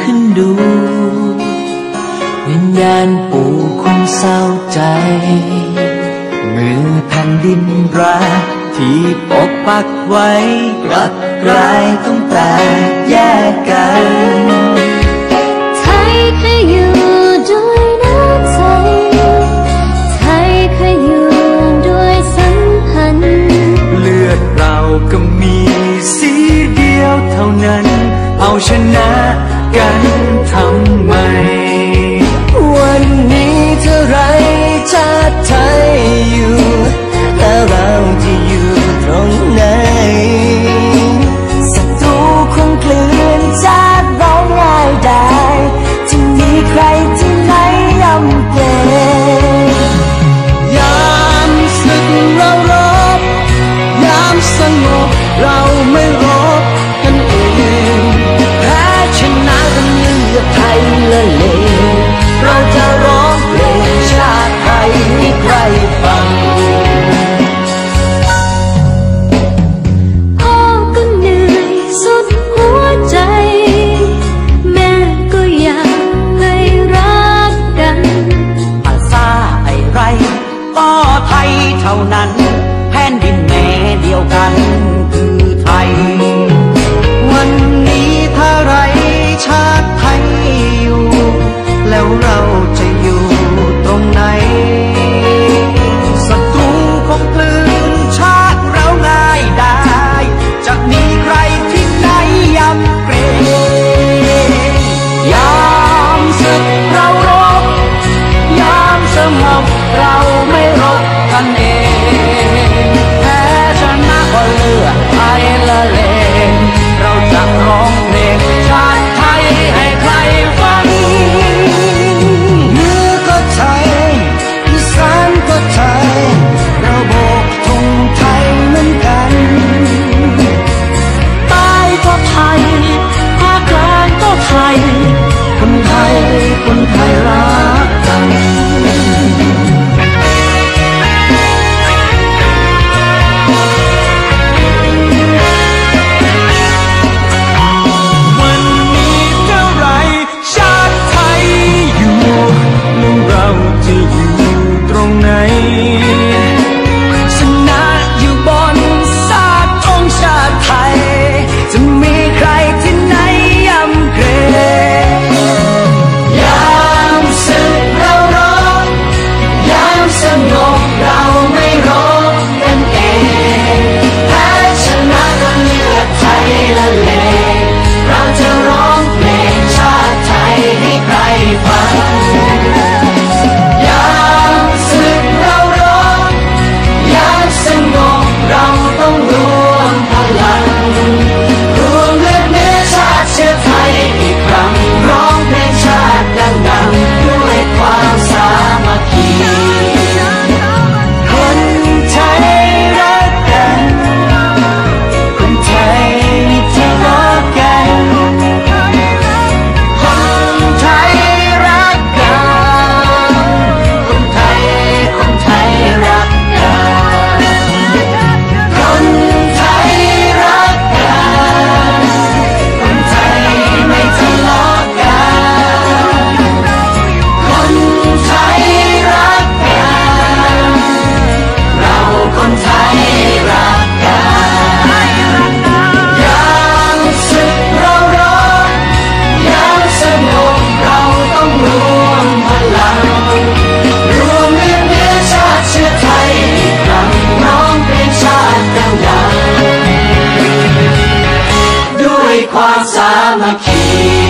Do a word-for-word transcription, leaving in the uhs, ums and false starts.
ขึ้นดูวิญญาณปู่คงเศร้าใจเมื่อแผ่นดินรักที่ปกปักไว้กลับกลายต้องแตกแยกกันไทยเคยอยู่ด้วยน้ำใจไทยเคยอยู่ด้วยสัมพันธ์เลือดเราก็มีสีเดียวเท่านั้นเอาชนะกันทำไมวันนี้เท่าไรชาติไทยอยู่แล้วเราจะอยู่ตรงไหนศัตรูคงกลืนชาติเราง่ายได้จะมีใครที่ไหนยำเกรงยามศึกเรารบยามสงบเราไม่รบกันเองแพ้ชนะกันเลือดไทยละเลงเราจะร้องเพลงชาติไทยให้ใครฟังพ่อก็เหนื่อยสุดหัวใจแม่ก็อยากให้รักกันภาษาไอไรก็ไทยเท่านั้นแผ่นดินแม่เดียวกันคือไทยวันนี้ถ้าไรชาติไทยอยู่แล้วเราจะอยู่ตรงไหนศัตรูคงกลืนชาติเราง่ายได้จะมีใครที่ไหนยำเกรงยามศึกเรารบยามสงบเราไม่รบกันเองแพ้ชนะก็เลือดไทยละเลงเราจะร้องเพลงชาติไทยให้ใครฟังเหนือก็ไทยอีสานก็ไทยเราโบกธงไทยเหมือนกันใต้ก็ไทยภาคกลางก็ไทยคนไทยคนไทยรักกันวันนี้เท่าไรชาติไทยอยู่แล้วเราจะอยู่ตรงไหนชนะอยู่บนซากของชาติไทยจะมีใครที่ไหนยำเกรงยามศึกเรารบยามสงบเราไม่รบกันเองแพ้ชนะก็เลือดไทยละเลงเราจะร้องเพลงชาติไทยให้ใครฟังยามศึกเรารบยามสงบเราต้องรวมพลังรวมเลือดเนื้อชาติเชื้อไทยอีกครั้งร้องเพลงชาติดังๆด้วยความสามัคคีคนไทยรักกันคนไทยไม่ทะเลาะกันคนไทยรักกันคนไทยคนไทยรักกันคนไทยรักกันคนไทยไม่ทะเลาะกันคนไทยรักกันเราคนไทยรักกันยามศึกเรารบยามสงบเราต้องรวมพลังรวมเลือดเนื้อชาติเชื้อไทยอีกครั้งร้องเพลงชาติดังๆด้วยความสามัคคี